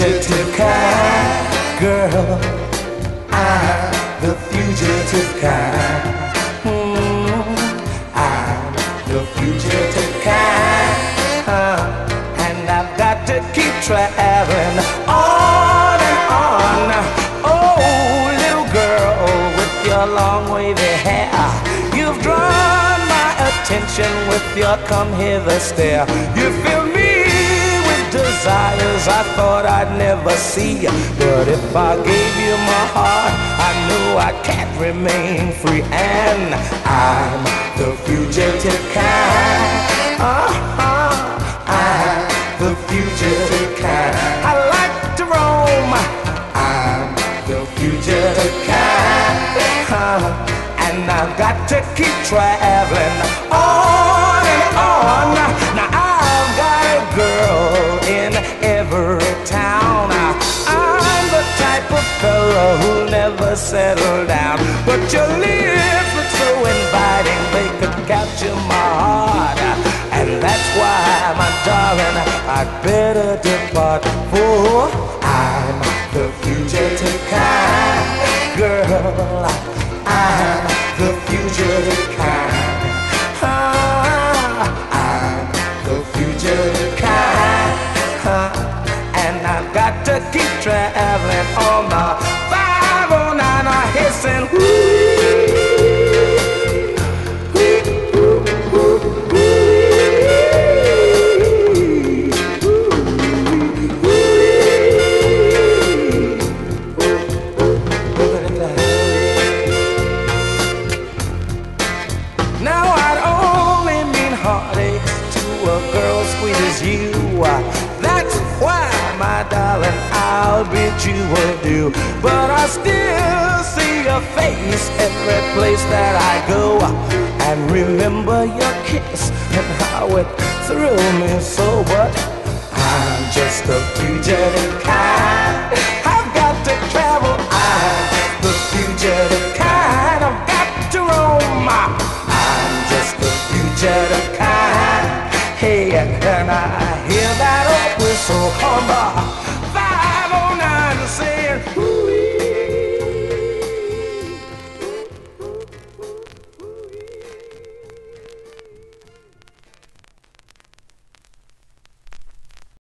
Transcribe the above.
fugitive kind, girl. I'm the fugitive kind. I'm the fugitive kind. And I've got to keep traveling on and on. Oh, little girl with your long wavy hair, you've drawn my attention with your come hither stare. You fill me with desires I thought I'd never see. But if I gave you my heart, I knew I can't remain free. And I'm the fugitive kind. I'm the fugitive kind. I like to roam. I'm the fugitive kind. And I've got to keep traveling on and on. Now I've got a girl in every town. I'm the type of fellow who'll never settle down. But your lips look so inviting, they could capture my heart. And that's why, my darling, I'd better depart. For I'm the fugitive kind, girl. I'm the fugitive kind. I'm the fugitive kind. And I've got to keep traveling on the 509 hissing. That's why, my darling, I'll bid you adieu. But I still see your face every place that I go, and remember your kiss and how it thrilled me so. But I'm just a fugitive